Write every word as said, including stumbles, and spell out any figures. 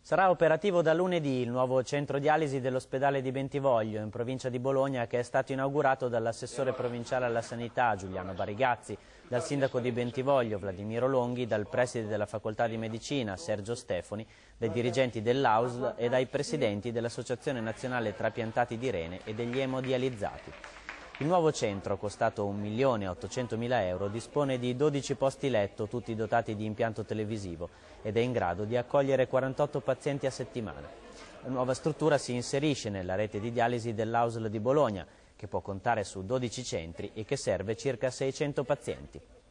Sarà operativo da lunedì il nuovo centro dialisi dell'ospedale di Bentivoglio, in provincia di Bologna, che è stato inaugurato dall'assessore provinciale alla sanità Giuliano Barigazzi, dal sindaco di Bentivoglio Vladimiro Longhi, dal preside della facoltà di medicina Sergio Stefani, dai dirigenti dell'A U S L e dai presidenti dell'Associazione Nazionale Trapiantati di Rene e degli Emodializzati. Il nuovo centro, costato un milione e ottocentomila euro, dispone di dodici posti letto, tutti dotati di impianto televisivo, ed è in grado di accogliere quarantotto pazienti a settimana. La nuova struttura si inserisce nella rete di dialisi dell'A U S L di Bologna, che può contare su dodici centri e che serve circa seicento pazienti.